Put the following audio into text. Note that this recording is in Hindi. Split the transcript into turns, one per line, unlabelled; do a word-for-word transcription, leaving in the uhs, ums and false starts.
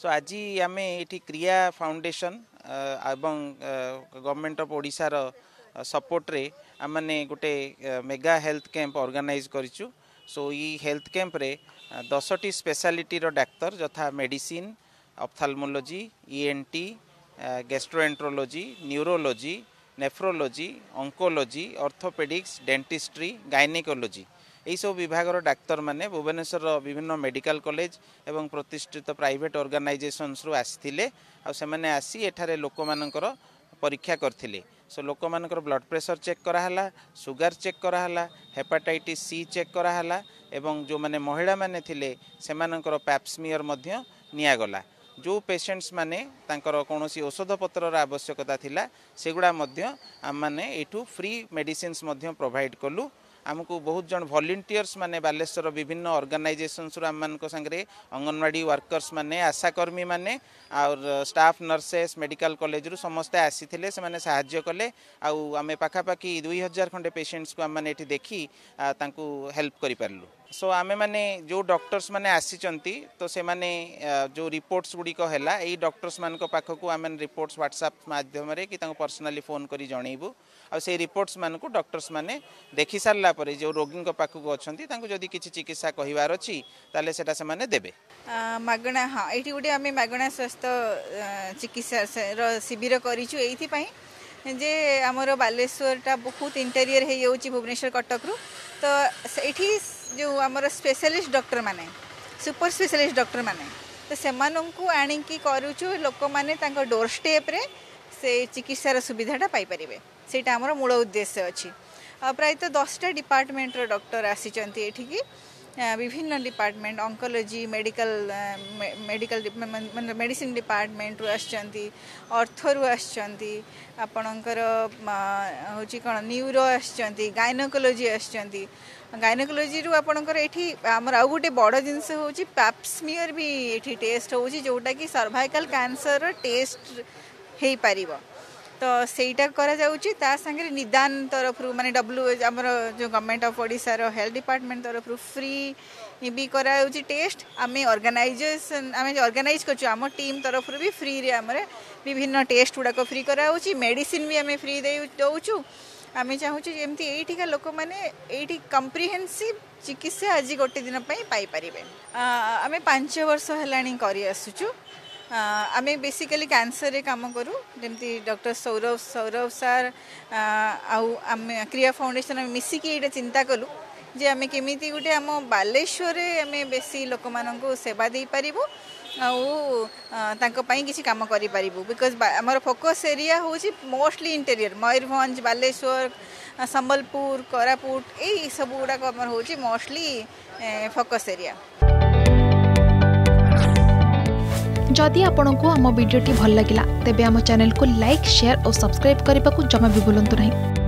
सो आज आम ये क्रिया फाउंडेशन एवं गवर्नमेंट ऑफ ओडिशा रो सपोर्ट रे आमने गोटे मेगा हेल्थ कैंप ऑर्गेनाइज करिचु। सो ये हेल्थ कैंप रे दसटी स्पेशलिटी रो डाक्तर यथा medicine, ophthalmology, ENT, gastroenterology, neurology, nephrology, oncology, orthopaedics, dentistry, gynaecology यही सब विभाग डाक्तर माने भुवनेश्वर विभिन्न मेडिकल कॉलेज एवं प्रतिष्ठित प्राइवेट ऑर्गेनाइजेशंस रु आसीथिले आ से माने आसी एठारे लोक मानकर परीक्षा करथिले। सो लोक मानकर ब्लड प्रेशर चेक कराहला, सुगर चेक कराहला, हेपाटाइटिस सी चेक कराहला एवं जो माने महिला माने थिले से मानकर पैप्समियर मध्य नियागला। जो पेशेंट्स माने तांकर कोनोसी औषध पत्रर आवश्यकता थिला सेगुडा मध्य आम माने एठू फ्री मेडिसिन्स मध्य प्रोवाइड कलु। आमको बहुत जन वॉलंटियर्स माने बालेश्वर विभिन्न ऑर्गेनाइजेशंस आम मान संगे अंगनवाड़ी वर्कर्स माने, आशाकर्मी माने और स्टाफ नर्सेस मेडिकल कॉलेज रु समस्ते आसीथिले से माने सहाय्य कले। आउ आमे पाखापाखि दुई हजार खंडे पेशेंट्स को आम माने एठी देखी तांकू हेल्प करि पारलु। सो आमे माने जो डॉक्टर्स माने आसीचंती तो से माने जो रिपोर्ट्स गुडी को हैला एई डॉक्टर्स मान को पाखकू आमे रिपोर्ट्स व्हाट्सएप माध्यम रे कि तांको पर्सनली फोन करी जणैबू आ से रिपोर्ट्स मान को डॉक्टर्स माने देखि सारला परे जो रोगी को पाखकू अछंती तांको जदी किछि चिकित्सा कहिवार अछि ताले सेटा से माने देबे
मागणा। हां एठी गुडी आमे मागणा स्वास्थ्य चिकित्सा रो शिविर करिछु एथि पई जे हमरो बालेश्वरटा बहुत इंटीरियर हे जाउची भुवनेश्वर कटक रु तो एठी जो आमर स्पेशलिस्ट डॉक्टर माने सुपर स्पेशलिस्ट डॉक्टर माने तो सेमानंकु आनी की करूछु लोक माने तांको डोर स्टेप रे से चिकित्सार सुविधाटा पाई परिबे सेटा हमर मूल उद्देश्य अछि। प्राय तो दसटा डिपार्टमेंट रो डॉक्टर आसीचंती एठी की विभिन्न डिपार्टमेंट ऑन्कोलॉजी, मेडिकल मेडिकल मतलब मेडिसिन डिपार्टमेंट रु आछंती, ऑर्थो रु आछंती, आपणकर होची कोन न्यूरो आछंती, गायनेकोलॉजी आछंती। गायनेकोलॉजी रु आपणकर एठी हमर आ गुटे बड़ जिंस होची पैप्समियर भी एठी टेस्ट होची जोटा कि सर्वाइकल कैंसर टेस्ट हेई परिबो तो सेटा करा जाउची ता संगे निदान तरफ रु माने डब्ल्यू हमर जो गवर्नमेंट ऑफ ओडिशा रो हेल्थ डिपार्टमेंट तरफ रु फ्री भी करा जाउची टेस्ट आमे ऑर्गेनाइजेशन आमे ऑर्गेनाइज करछु हम टीम तरफ रु भी फ्री रे हमरे विभिन्न टेस्ट गुडा को फ्री करा जाउची मेडिसिन भी आमे फ्री दे दउछु। आमे चाहूछु जेमती एठिका लोक माने एठी कम्प्रिहेंसिव चिकित्सा आज गोटे दिन पई पाई परिबे। आमे पाँच वर्ष हेलानी करी आसुछु। आमे बेसिकली कैंसर रे काम करू जेमती डॉक्टर सौरभ सौरभ सर आउ आमे क्रिया फाउंडेशन में मिसिकी एटा चिंता कलु जे आमे केमिति गुटे आम बालेश्वर रे आमे बेसी लोक माननकु सेवा दे परिबो आउ तांको पई किछि काम करि परिबो बिकॉज़ हमर फोकस एरिया होछि मोस्टली इंटीरियर मयूरभंज, बालेश्वर, संबलपुर, कोरापुट ए सब गुडा को हमर होछि मोस्टली फोकस एरिया।
जदि आपंक आम भिडी भल लगा तेब आम चैनल को लाइक, शेयर और सब्सक्राइब करने को जमा भी भूलु नहीं।